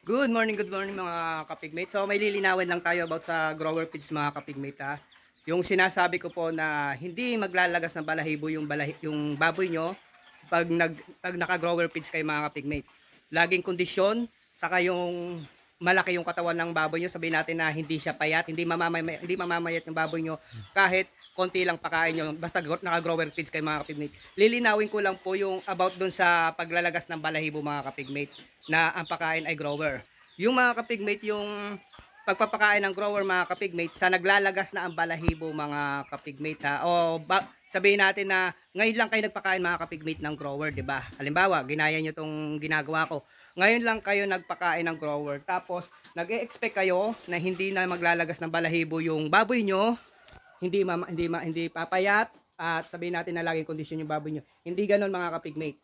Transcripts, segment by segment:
Good morning mga kapigmate. So may lilinawin lang tayo about sa grower feeds mga kapigmate ha. Yung sinasabi ko po na hindi maglalagas ng balahibo yung baboy nyo pag naka-grower feeds kayo mga kapigmate. Laging kondisyon, saka yung malaki yung katawan ng baboy nyo, sabihin natin na hindi siya payat, hindi mamamayat yung baboy nyo kahit konti lang pakain nyo, basta naka-grower feeds kayo mga kapigmate. Lilinawin ko lang po yung about dun sa paglalagas ng balahibo mga kapigmate na ang pakain ay grower. Yung mga kapigmate, yung pagpapakain ng grower mga kapigmate sa naglalagas na ang balahibo mga kapigmate ha. Sabihin natin na ngayon lang kayo nagpakain mga kapigmate ng grower, 'di ba? Halimbawa, ginaya niyo tong ginagawa ko. Ngayon lang kayo nagpakain ng grower. Tapos nag-e-expect kayo na hindi na maglalagas ng balahibo yung baboy nyo, hindi papayat at sabihin natin na laging kondisyon yung baboy nyo. Hindi ganoon mga kapigmate.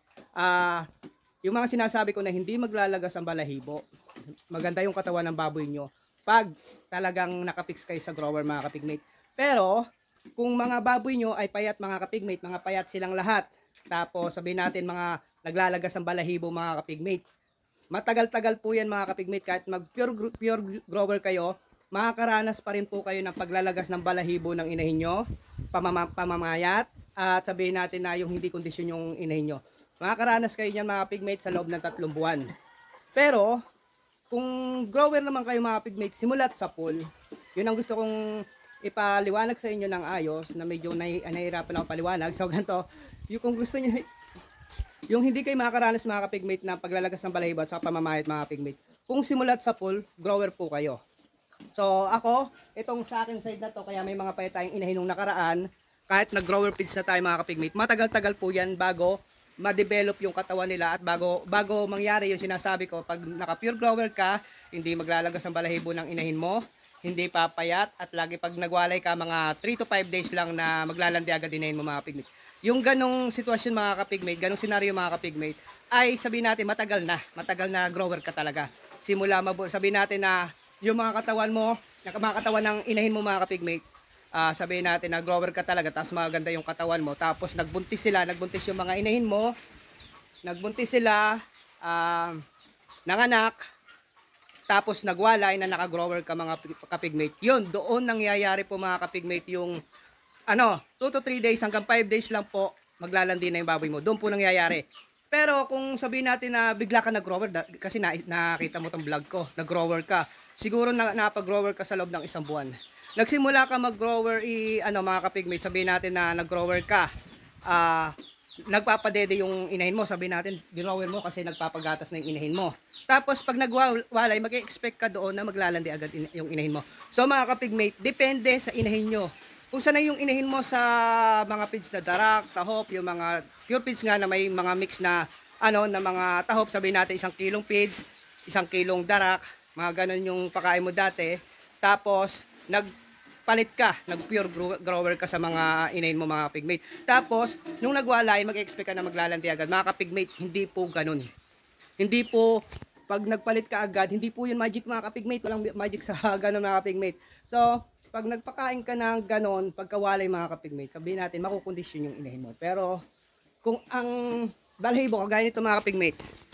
Yung mga sinasabi ko na hindi maglalagas ang balahibo, maganda yung katawan ng baboy nyo pag talagang nakapix kayo sa grower mga kapigmate. Pero kung mga baboy nyo ay payat mga kapigmate, mga payat silang lahat, tapos sabihin natin mga naglalagas ang balahibo mga kapigmate, matagal-tagal po yan mga kapigmate. Kahit mag pure grower kayo, makakaranas pa rin po kayo ng paglalagas ng balahibo ng inahin nyo, pamamayat, at sabihin natin na yung hindi kondisyon yung inahin nyo. Makakaranas kayo niyan mga pigmates sa loob ng 3 buwan. Pero kung grower naman kayo mga pigmates, simulat sa pool, yun ang gusto kong ipaliwanag sa inyo ng ayos, na medyo nahihirapan ako paliwanag. So ganito, yung kung gusto niyo, yung hindi kayo makakaranas mga pigmate na paglalagas ng balahibo at sa pamamayat mga pigmate, kung simulat sa pool, grower po kayo. So ako, itong sa akin side na to, kaya may mga payat tayong inahin nung nakaraan, kahit nag-grower feeds na tayo mga kapigmate, matagal-tagal po yan bago ma-develop yung katawan nila at bago mangyari yung sinasabi ko. Pag naka-pure grower ka, hindi maglalagas ang balahibo ng inahin mo, hindi papayat, at lagi pag nagwalay ka mga 3 to 5 days lang na maglalandi agad inahin mo mga kapigmate. Yung ganong sitwasyon mga kapigmate, ganong senaryo mga kapigmate, ay sabihin natin matagal na grower ka talaga. Simula sabihin natin na yung mga katawan mo, mga katawan ng inahin mo mga kapigmate, sabihin natin na grower ka talaga, tapos maganda yung katawan mo, tapos nagbuntis yung mga inahin mo, nanganak, tapos nagwalay na naka-grower ka mga kapigmate. Yun, doon nangyayari po mga kapigmate yung 2 to 3 days hanggang 5 days lang po maglalandi na yung baboy mo. Doon po nangyayari. Pero kung sabihin natin na bigla ka nag-grower, kasi nakita mo tong vlog ko, nag-grower ka, siguro napag-grower ka sa loob ng 1 buwan. Nagsimula ka mag-grower mga kapigmate, sabihin natin na nag-grower ka, nagpapadede yung inahin mo, sabihin natin grower mo kasi nagpapagatas na yung inahin mo. Tapos pag nagwalay, mag-expect ka doon na maglalandi agad yung inahin mo. So mga kapigmate, depende sa inahin nyo. Kung sanay yung inahin mo sa mga feeds na darak, tahop, yung mga pure feeds nga na may mga mix na na mga tahop, sabihin natin 1 kilong feeds, 1 kilong darak, mga ganun yung pakain mo dati. Tapos nagpalit ka, nag-pure grower ka sa mga inahin mo mga pigmate. Tapos nung nagwalay, mag-expect ka na maglalandi agad. Mga kapigmate, hindi po ganun. Hindi po pag nagpalit ka agad, hindi po yun magic mga kapigmate. Walang magic sa ganun mga kapigmate. So pag nagpakain ka ng ganon, pagkawalay mga kapigmate, sabihin natin makukondisyon yung inahin mo. Pero kung ang balahibo, kagaya nito mga kapigmate,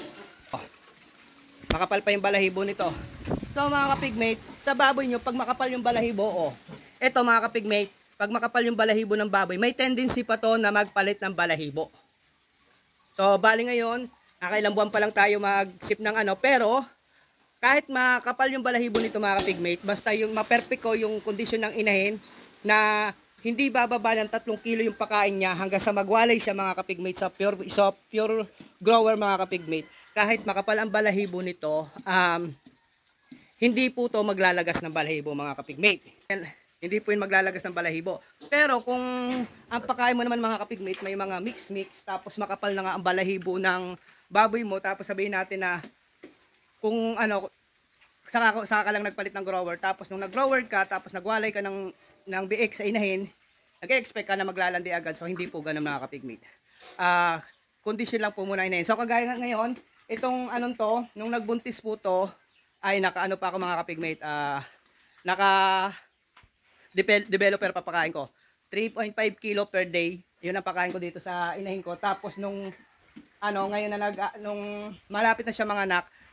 makapal pa yung balahibo nito. So mga kapigmate, sa baboy nyo, pag makapal yung balahibo, eto mga kapigmate, pag makapal yung balahibo ng baboy, may tendency pa to na magpalit ng balahibo. So bali ngayon, nakailang buwan pa lang tayo mag-sip ng pero kahit makapal yung balahibo nito mga kapigmate, basta yung maperfect ko yung kondisyon ng inahin na hindi bababa ng 3 kilo yung pakain niya hanggang sa magwalay siya mga kapigmate sa pure grower mga kapigmate. Kahit makapal ang balahibo nito, hindi po to maglalagas ng balahibo mga kapigmate. Hindi po yun maglalagas ng balahibo. Pero kung ang pakain mo naman mga kapigmate, may mga mix, tapos makapal na nga ang balahibo ng baboy mo, tapos sabihin natin na kung saka ka lang nagpalit ng grower, tapos nung nag-grower ka, tapos nagwalay ka ng biik sa inahin, nag-expect ka na maglalandi agad. So hindi po ganun mga kapigmate. Condition lang po muna inahin. So kagaya nga ngayon, itong nung nagbuntis po to, ay pa ako mga kapigmate, developer papakain ko. 3.5 kilo per day, yun ang pakain ko dito sa inahin ko. Tapos nung ngayon na nung malapit na siya mga anak,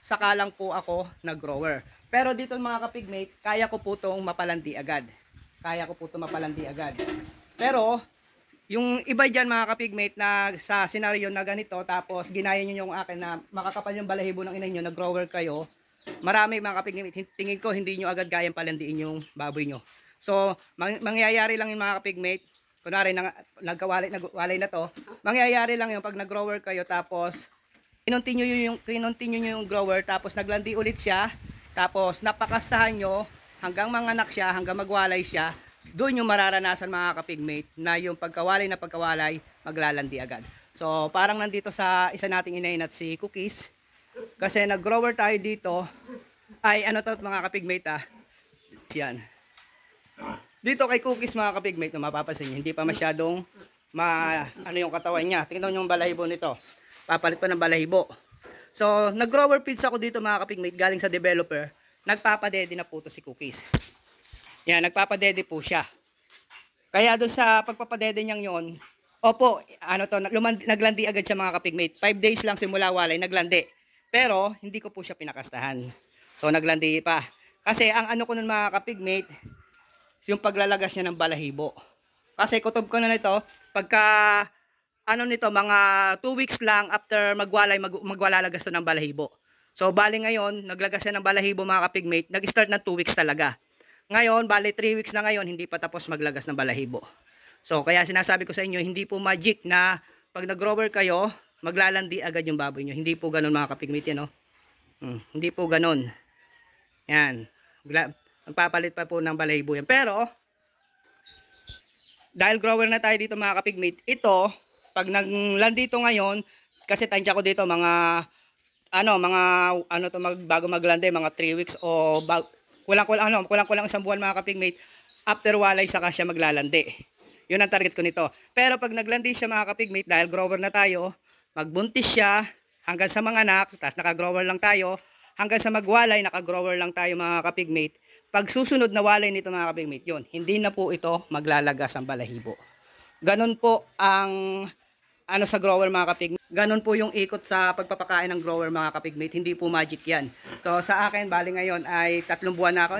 saka lang po ako nag-grower. Pero dito mga kapigmate, kaya ko po itong mapalandi agad. Kaya ko po itong mapalandi agad. Pero, yung iba dyan mga kapigmate na sa senaryo na ganito, tapos ginaya nyo yung akin na makakapal yung balahibo ng inay nyo, nag-grower kayo, marami mga kapigmate, tingin ko hindi nyo agad kayang palandiin yung baboy nyo. So, mangyayari lang yung mga kapigmate, kunwari nagwalay na to, mangyayari lang yung pag nag-grower kayo, tapos kinontinue nyo yung grower, tapos naglandi ulit siya, tapos napakastahan nyo, hanggang manganak siya, hanggang magwalay siya, doon yung mararanasan mga kapigmate na yung pagkawalay na pagkawalay maglalandi agad. So parang nandito sa isa nating inahin at si Cookies, kasi nag-grower tayo dito ay ano to mga kapigmate yan. Dito kay Cookies mga kapigmate, no, mapapansin nyo, hindi pa masyadong ano yung katawan niya. Tingnan nyo yung balahibo nito, papalit pa ng balahibo. So nag-grower feeds ako dito mga kapigmate, galing sa developer. Nagpapadede na po to si Cookies. Yan, nagpapadede po siya. Kaya doon sa pagpapadede niyang yon, opo, ano to, naglandi agad siya mga kapigmate. 5 days lang simula walay, naglandi. Pero, hindi ko po siya pinakastahan. So, naglandi pa. Kasi, ang ano ko nun mga kapigmate, yung paglalagas niya ng balahibo. Kasi, kutob ko na nito, pagka, ano nito, mga 2 weeks lang after magwalay, magwalalagas to ng balahibo. So, bali ngayon, naglagas siya ng balahibo mga kapigmate, nag-start na 2 weeks talaga. Ngayon, bali 3 weeks na ngayon, hindi pa tapos maglagas ng balahibo. So, kaya sinasabi ko sa inyo, hindi po magic na pag nag-grower kayo, maglalandi agad yung baboy nyo. Hindi po ganun mga kapigmate yan, no? Hindi po ganun. Yan. Magpapalit pa po ng balahibo yan. Pero, dahil grower na tayo dito mga kapigmate, ito, pag naglandi ito ngayon, kasi tansya ko dito mga, bago maglandi, mga 3 weeks o kulang isang buwan mga kapigmate, after walay saka siya maglalandi. Yun ang target ko nito. Pero pag naglandi siya mga kapigmate, dahil grower na tayo, magbuntis siya hanggang sa mga anak, tapos naka-grower lang tayo, hanggang sa magwalay, naka-grower lang tayo mga kapigmate. Pag susunod na walay nito mga kapigmate, yun, hindi na po ito maglalagas ang balahibo. Ganun po ang sa grower mga kapigmate. Ganun po yung ikot sa pagpapakain ng grower mga kapigmate. Hindi po magic yan. So sa akin, bali ngayon ay 3 buwan na ako.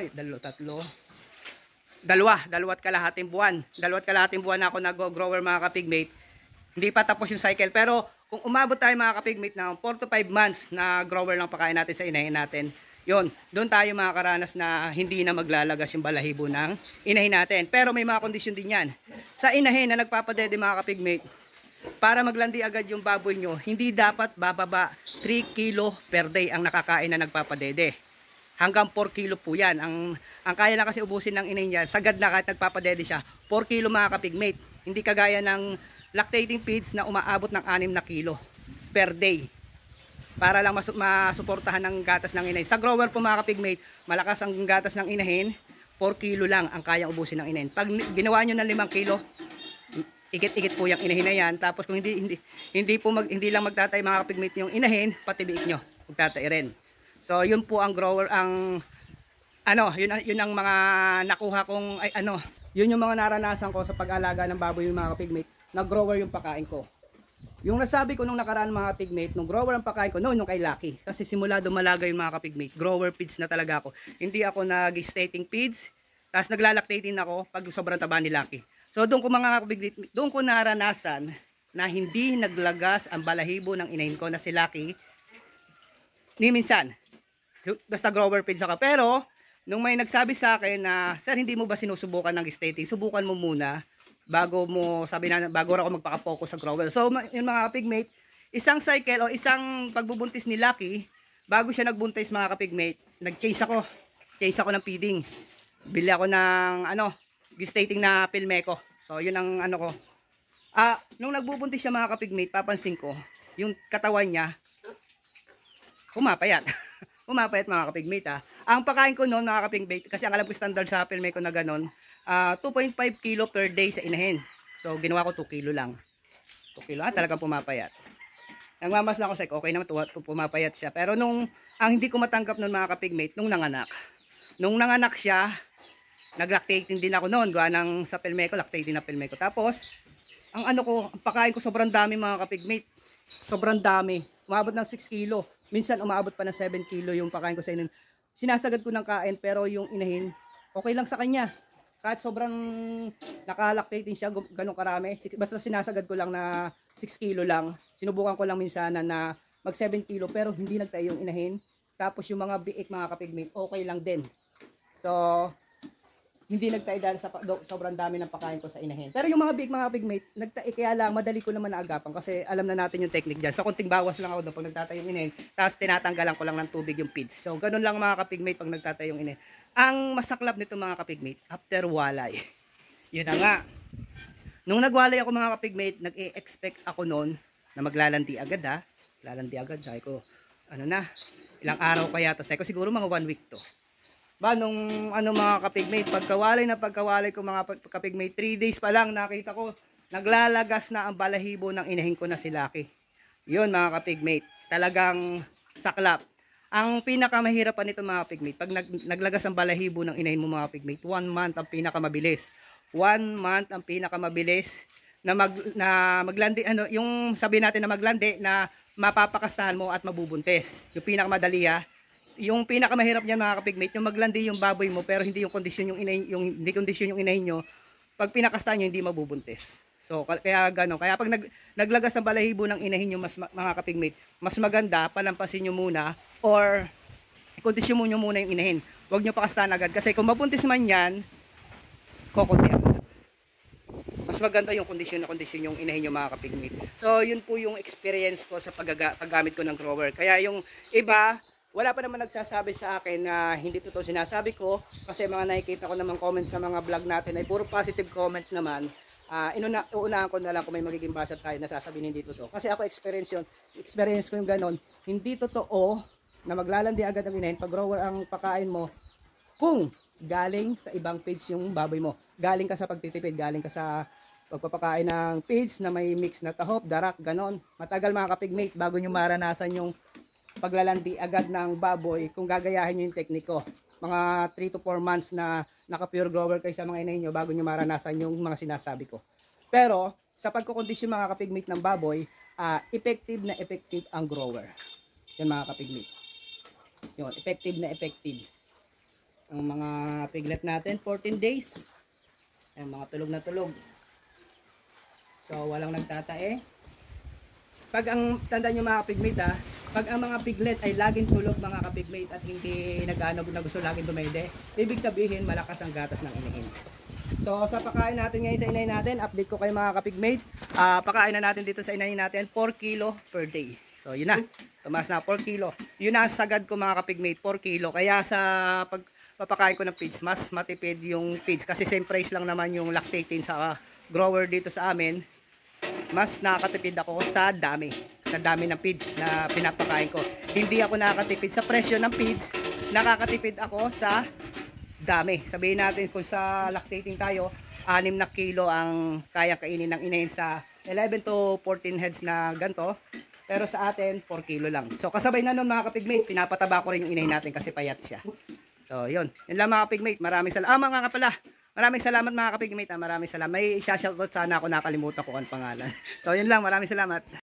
Dalawa't kalahating buwan. 2.5 buwan na ako nag-grower mga kapigmate. Hindi pa tapos yung cycle. Pero kung umabot tayo mga kapigmate na 4 to 5 months na grower lang pakain natin sa inahin natin, yun, doon tayo makakaranas na hindi na maglalagas yung balahibo ng inahin natin. Pero may mga kondisyon din yan. Sa inahin na nagpapadede mga kapigmate, para maglandi agad yung baboy nyo, hindi dapat bababa 3 kilo per day ang nakakain na nagpapadede. Hanggang 4 kilo po yan. Ang kaya lang kasi ubusin ng inay niya, sagad na kahit nagpapadede siya, 4 kilo mga kapigmate. Hindi kagaya ng lactating feeds na umaabot ng 6 na kilo per day. Para lang masuportahan ng gatas ng inay. Sa grower po mga kapigmate, malakas ang gatas ng inahin, 4 kilo lang ang kayang ubusin ng inahin. Pag ginawa nyo ng 5 kilo, ikit-ikit po yung inahin na yan. Tapos kung hindi lang magtatay mga kapigmate yung inahin, pati biik nyo, magtatay rin. So yun po ang grower, yun ang mga nakuha kong, yun yung mga naranasan ko sa pag-alaga ng baboy yung mga kapigmate. Nag-grower yung pakain ko. Yung nasabi ko nung nakaraan mga kapigmate, nung grower ang pakain ko, nung kay Lucky. Kasi simula dumalaga yung mga kapigmate, grower feeds na talaga ako. Hindi ako nag-stating feeds, tapos naglalactating ako pag sobrang taba ni Lucky. So doon ko mga kapigmate, doon ko naranasan na hindi naglagas ang balahibo ng inahin ko na si Lucky ni minsan. Basta grower feeds ako. Pero nung may nagsabi sa akin na, sir, hindi mo ba sinusubukan ng stating? Subukan mo muna bago ako magpaka-focus sa grower. So yung mga kapigmate, isang cycle o isang pagbubuntis ni Lucky, bago siya nagbuntis mga kapigmate, nag-change ako ng feeding. Bili ako ng gestating na Pilmeco. So yun ang ko. Nung nagbubuntis siya mga kapigmate, papansin ko yung katawan niya pumapayat. Pumapayat mga kapigmate. Ang pakain ko noon mga kapigmate, kasi ang alam ko standard sa Pilmeco na ganon, 2.5 kilo per day sa inahin. So ginawa ko 2 kilo lang. 2 kilo talagang pumapayat. Nagmamas lang ako sa okay naman pumapayat siya. Pero ang hindi ko matanggap noon mga kapigmate, nung nanganak siya, nag-lactating din ako noon, gawa ng sa Pilmeco, lactating na Pilmeco. Tapos, ang pakain ko sobrang dami mga kapigmate. Sobrang dami. Umabot ng 6 kilo. minsan umabot pa ng 7 kilo yung pakain ko sa inahin. Sinasagad ko ng kain, pero yung inahin, okay lang sa kanya. Kahit sobrang nakalactating siya, ganun karami. Basta sinasagad ko lang na 6 kilo lang. Sinubukan ko lang minsan na mag 7 kilo, pero hindi nagtayo yung inahin. Tapos yung mga biik, mga kapigmate, okay lang din. So, hindi nagtayo dahil sa sobrang dami ng pakain ko sa inahin. Pero yung mga biik, mga kapigmate, nagtayo, kaya lang, madali ko naman naagapan kasi alam na natin yung technique dyan. So, konting bawas lang ako doon pag nagtatayo yung inahin. Tapos, tinatanggalan ko lang ng tubig yung feeds. So, ganun lang mga kapigmate pag nagtatayo yung inahin. Ang masaklap nito mga kapigmate, after walay. Yun na nga. Nung nagwalay ako mga kapigmate, nag-e-expect ako noon na maglalandi agad ha. Lalandi agad. Sabi ko, ano na, ilang araw kaya to? Sabi ko, siguro mga 1 week to. Ba, nung mga kapigmate, pagkawalay ko mga kapigmate, 3 days pa lang nakita ko, naglalagas na ang balahibo ng inahin ko na si Lucky. Yun mga kapigmate, talagang saklap. Ang pinakamahirap pa nito mga kapigmate, pag naglagas ang balahibo ng inahin mo mga kapigmate, 1 month ang pinakamabilis. 1 month ang pinakamabilis na maglandi, yung sabihin natin na maglandi na mapapakastahan mo at mabubuntis. Yung pinakamadali ha. Yung pinakamahirap niyan mga kapigmate, yung maglandi yung baboy mo pero hindi yung kondisyon hindi kondisyon yung inahin nyo. Pag pinakastahan nyo, hindi mabubuntis. So kaya gano'n. Kaya pag naglagas ang balahibo ng inahin nyo mga kapigmate, mas maganda palampasin nyo muna or kondisyon nyo muna yung inahin. Huwag nyo pakastahan agad kasi kung mabuntis man yan, kokonti agad. Mas maganda yung kondisyon yung inahin nyo mga kapigmate. So yun po yung experience ko sa paggamit ko ng grower. Kaya yung iba, wala pa naman nagsasabi sa akin na hindi totoo sinasabi ko kasi mga nakikita ko naman comments sa mga vlog natin ay puro positive comment naman. Uunahan ko na lang kung may magiging basa tayo na sasabihin hindi totoo. Kasi ako experience ko yung ganon, hindi totoo na maglalandi agad ang inahin pag grower ang pakain mo kung galing sa ibang feeds yung baboy mo. Galing ka sa pagtitipid, galing ka sa pagpapakain ng feeds na may mix na tahop, darak, ganon. Matagal mga kapigmate bago nyo maranasan yung paglalandi agad ng baboy kung gagayahin nyo yung tekniko. Mga 3 to 4 months na naka-pure grower kayo sa mga inahin nyo bago nyo maranasan yung mga sinasabi ko. Pero sa pagkukondisyon mga kapigmate ng baboy, effective na effective ang grower. Yan mga kapigmate. Yun, effective na effective. Ang mga piglet natin, 14 days. Ayan, mga tulog na tulog. So walang nagtatae. Pag ang tanda nyo mga kapigmate pag ang mga piglet ay laging tulog mga kapigmate at hindi na gusto laging dumede, ibig sabihin malakas ang gatas ng inahin. So sa pakain natin ngayon sa inahin natin, update ko kayo mga kapigmate. Pakain na natin dito sa inahin natin 4 kilo per day. So yun na, tumaas na 4 kilo. Yun na sagad ko mga kapigmate, 4 kilo. Kaya sa pagpapakain ko ng feeds, mas matipid yung feeds kasi same price lang naman yung lactating sa grower dito sa amin. Mas nakakatipid ako sa dami ng feeds na pinapakain ko. Hindi ako nakakatipid sa presyo ng feeds, nakakatipid ako sa dami. Sabihin natin kung sa lactating tayo, 6 na kilo ang kaya kainin ng inahin sa 11 to 14 heads na ganto. Pero sa atin, 4 kilo lang. So kasabay na nun mga kapigmate, pinapataba ko rin yung inahin natin kasi payat siya. So yun. Yun lang mga kapigmate. Maraming salamat. Mga kapala. Maraming salamat mga kapigmate. Maraming salamat. May isa-shoutout sana ako, nakalimutan ko ang pangalan. So yun lang. Maraming salamat.